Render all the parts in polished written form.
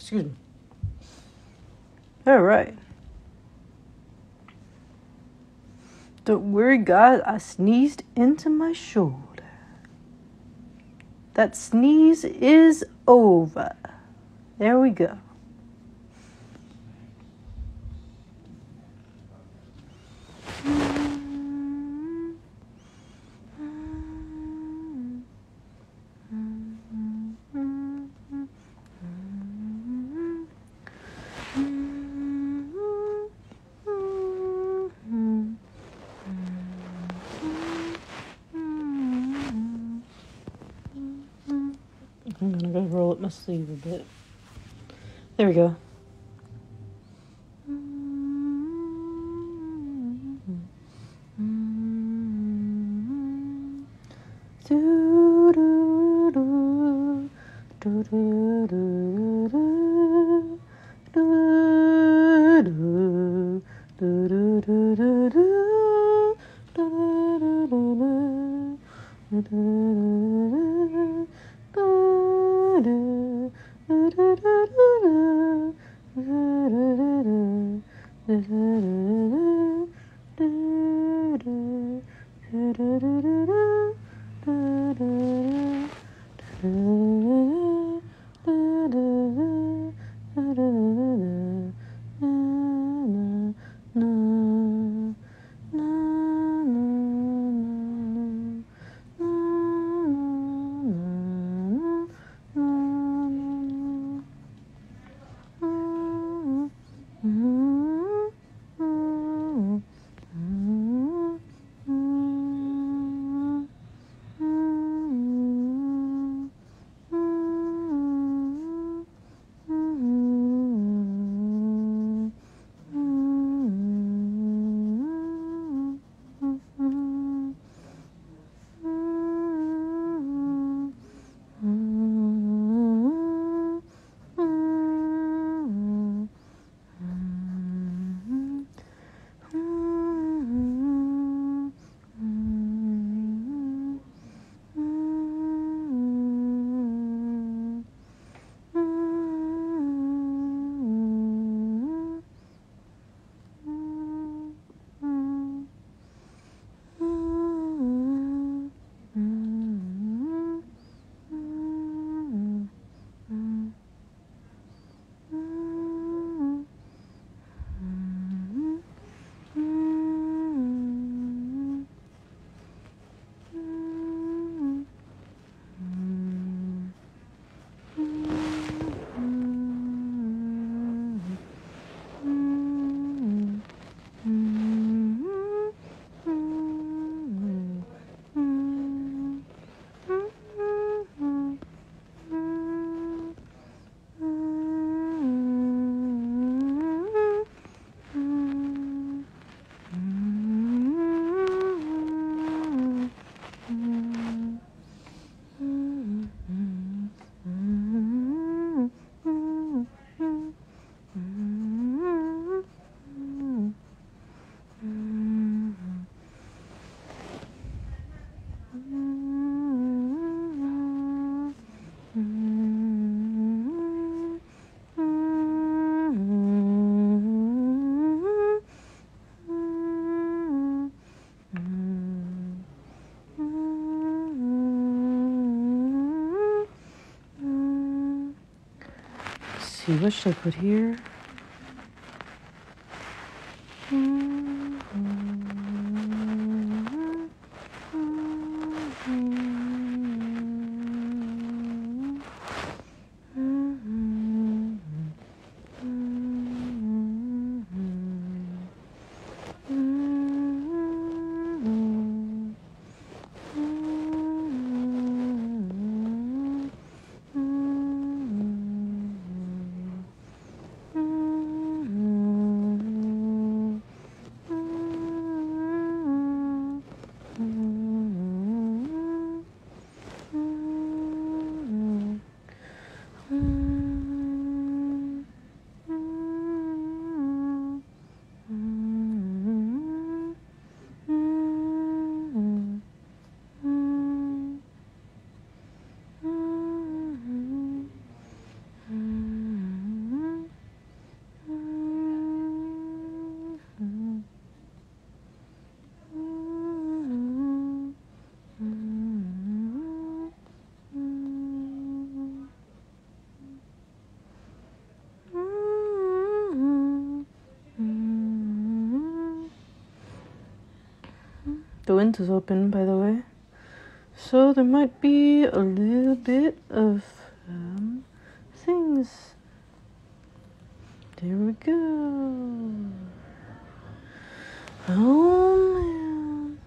Excuse me. All right. Don't worry, guys. I sneezed into my shoulder. That sneeze is over. There we go. I'm gonna go roll up my sleeve a bit. There we go. See, what should I put here? The window's open, by the way. So there might be a little bit of things. There we go. Oh man.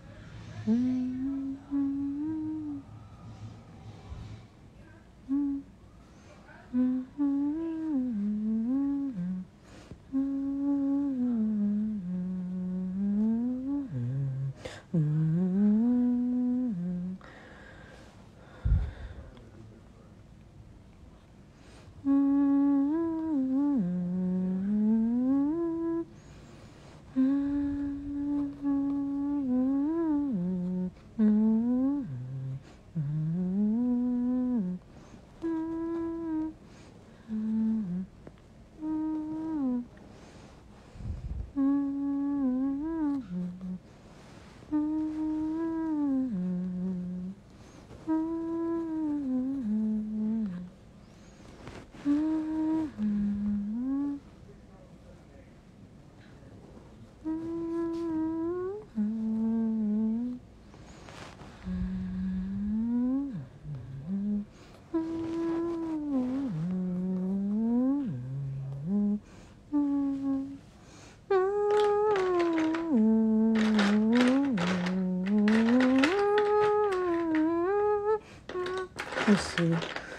Let's see.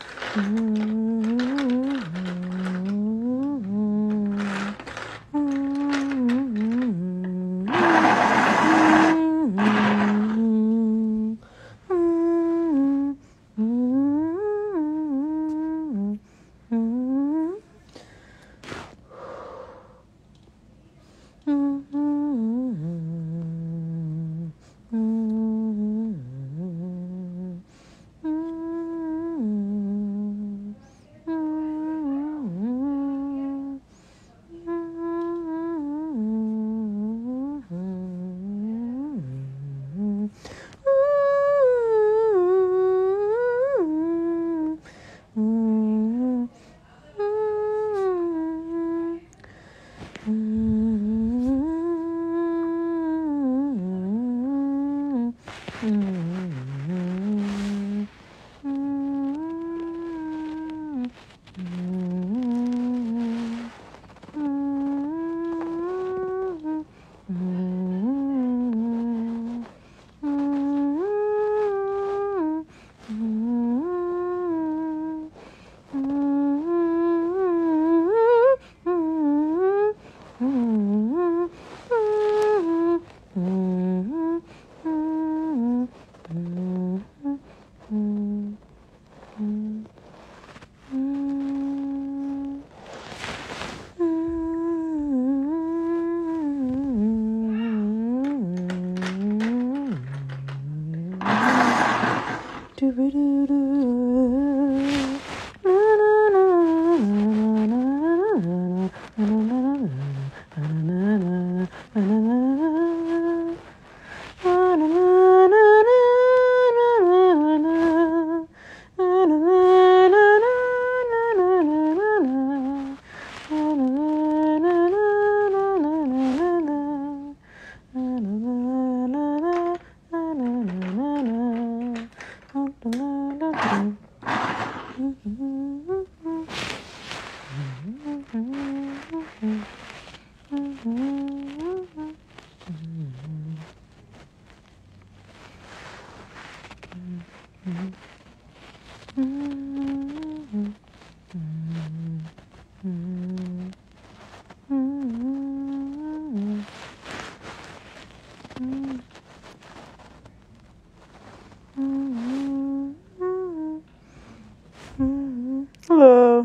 Hello.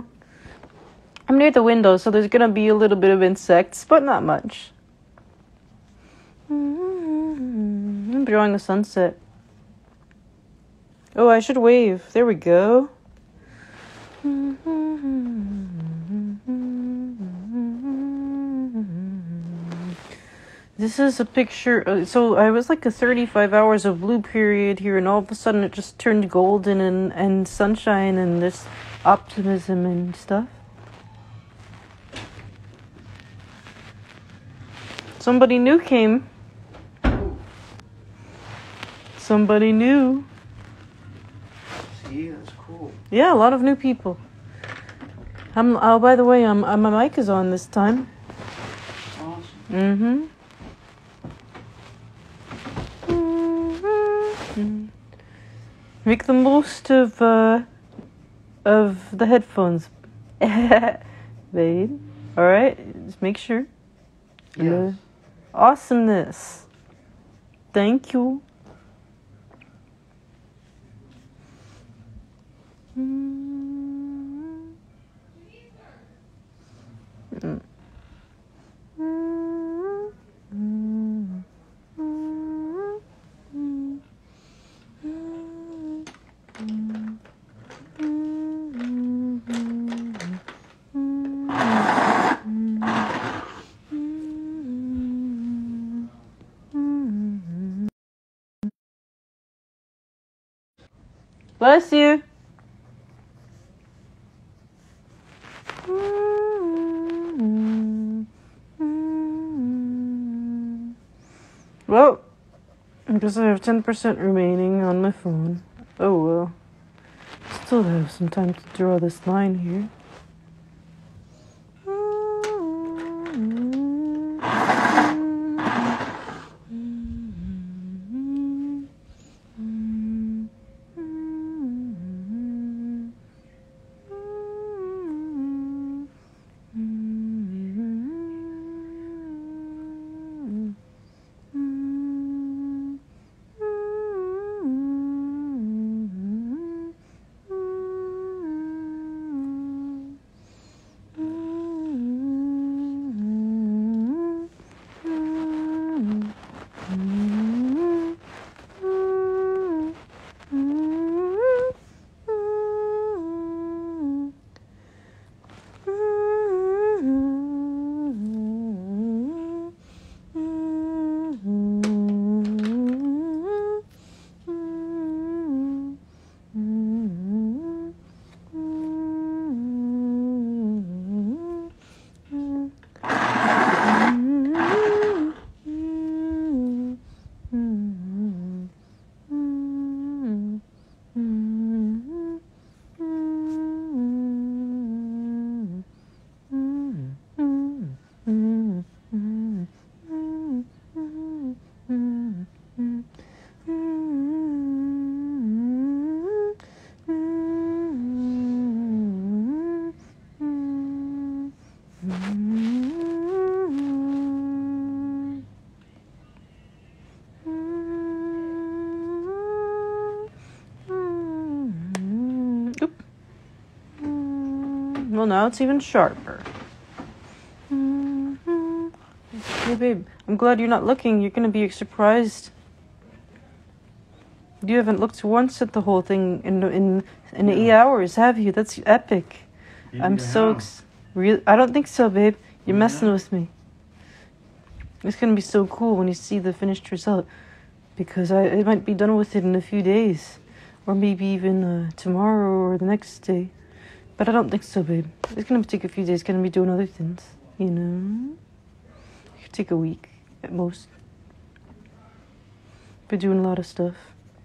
I'm near the window, so there's gonna be a little bit of insects, but not much. I'm enjoying the sunset. Oh, I should wave. There we go. This is a picture. So I was like a 35 hours of blue period here, and all of a sudden it just turned golden and sunshine and this optimism and stuff. Somebody new came. Somebody new. See, that's cool. Yeah, a lot of new people. Oh, by the way, my mic is on this time. Awesome. Make the most of the headphones, babe. All right, just make sure. Yes. Awesomeness. Thank you. Bless you. Well, I guess I have 10% remaining on my phone. Oh well. Still have some time to draw this line here. Well, now it's even sharper. Hey, babe, I'm glad you're not looking. You're going to be surprised. You haven't looked once at the whole thing in 8 hours, have you? That's epic. I'm so... I don't think so, babe. You're messing with me. It's going to be so cool when you see the finished result. Because I might be done with it in a few days. Or maybe even tomorrow or the next day. But I don't think so, babe. It's going to take a few days. Going to be doing other things, you know? It could take a week at most. Be doing a lot of stuff.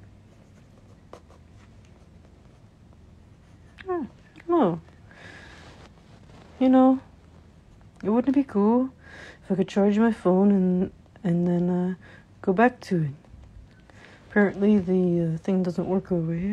Oh. You know, it wouldn't it be cool if I could charge my phone and then go back to it. Apparently the thing doesn't work over here.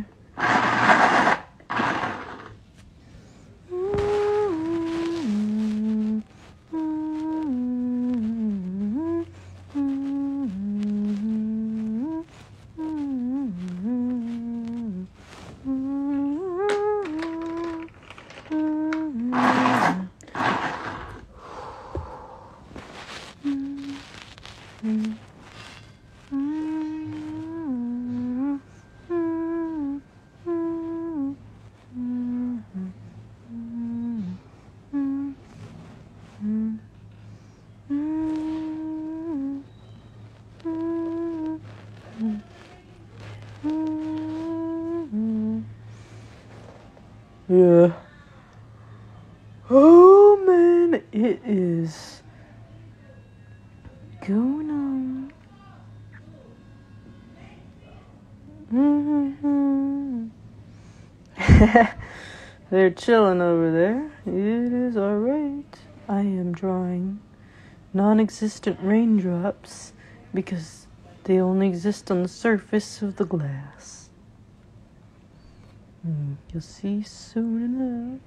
Yeah. Oh man, it is going on. They're chilling over there. It is alright. I am drawing non-existent raindrops because they only exist on the surface of the glass. You'll see soon enough.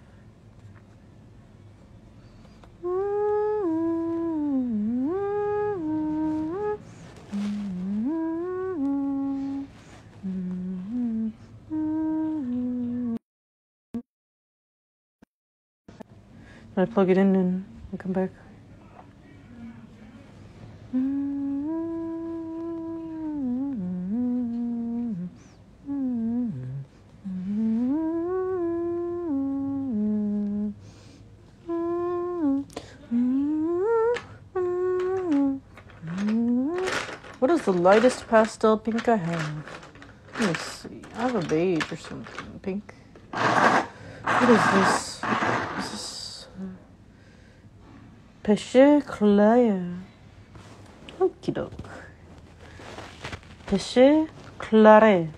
I plug it in and come back. What is the lightest pastel pink I have? Let me see. I have a beige or something. Pink. What is this? Is this Péché clair? Okie doke. Péché clair.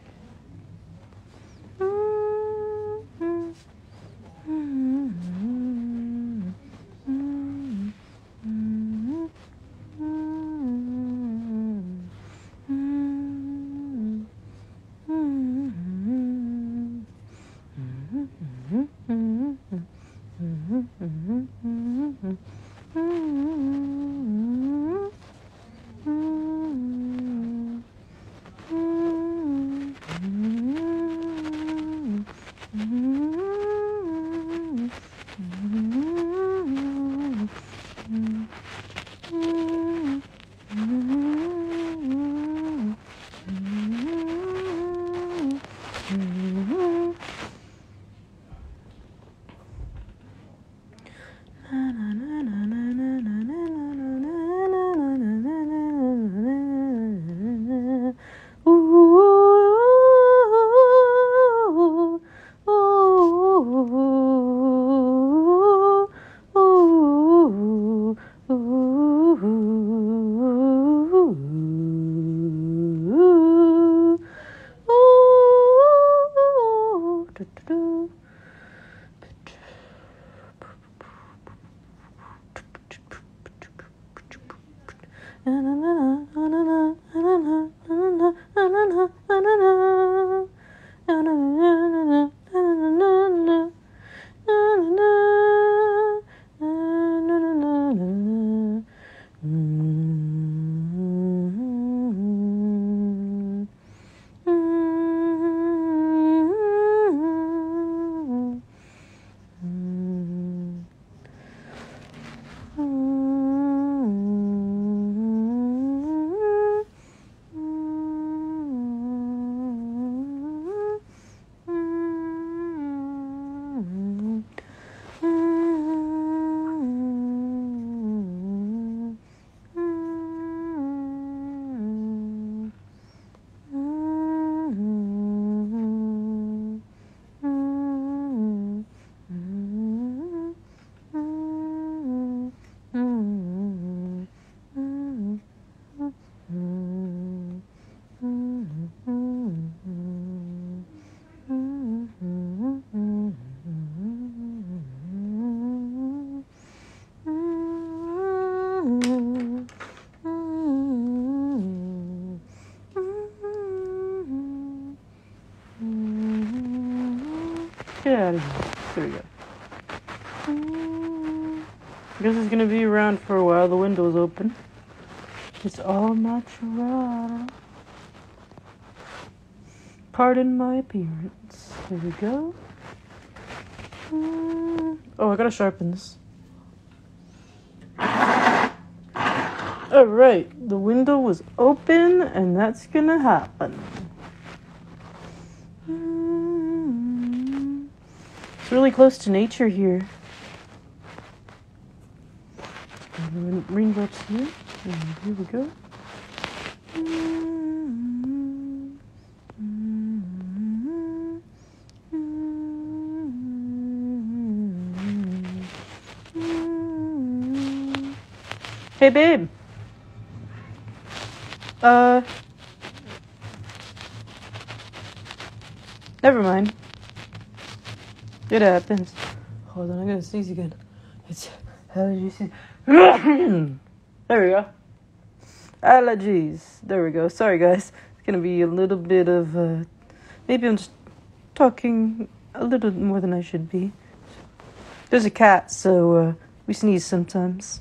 Get out of here. There we go. I guess it's gonna be around for a while. The window's open. It's all natural. Pardon my appearance. There we go. Oh, I gotta sharpen this. Alright, the window was open, and that's gonna happen. It's really close to nature here. Raindrops here. And here we go. Hey, babe. Never mind. It happens. Hold on, I gotta sneeze again. It's how did you see? There we go. Allergies. There we go. Sorry, guys. It's gonna be a little bit of maybe I'm just talking a little more than I should be. There's a cat, so we sneeze sometimes.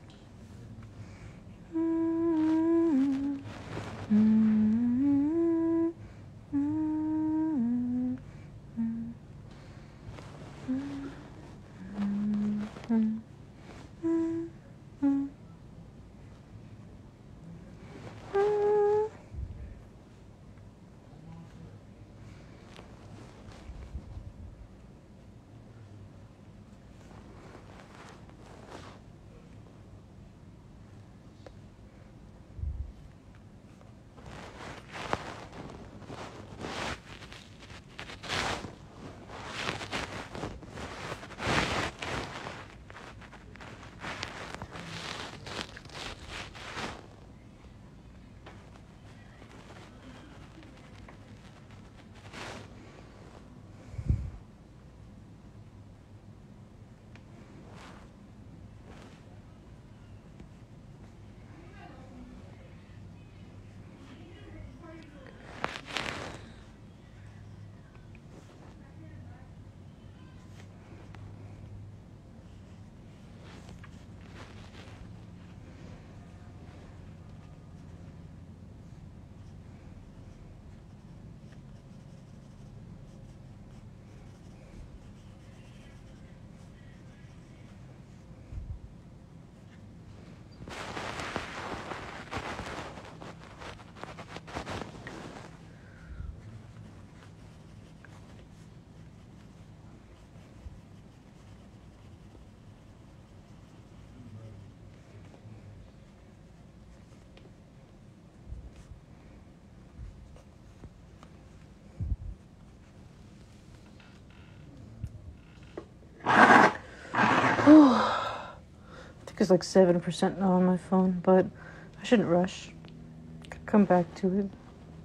I think it's like 7% now on my phone, but I shouldn't rush. Could come back to it.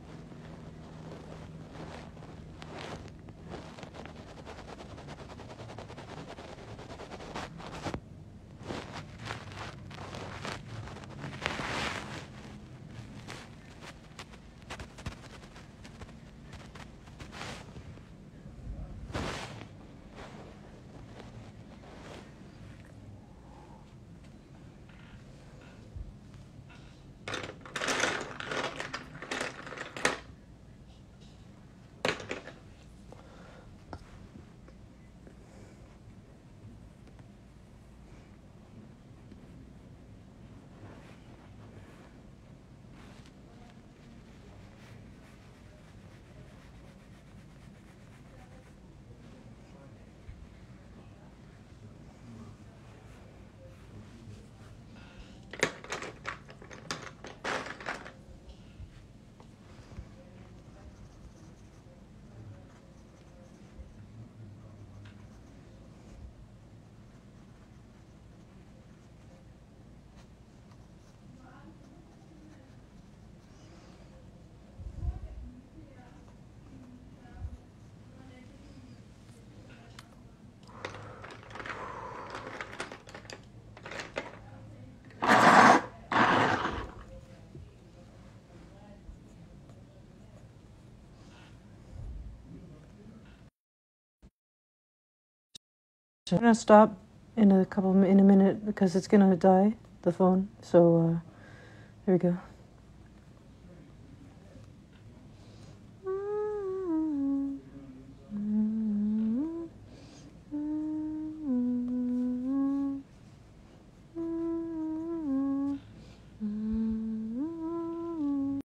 I'm gonna stop in a minute because it's gonna die, the phone. So, here we go.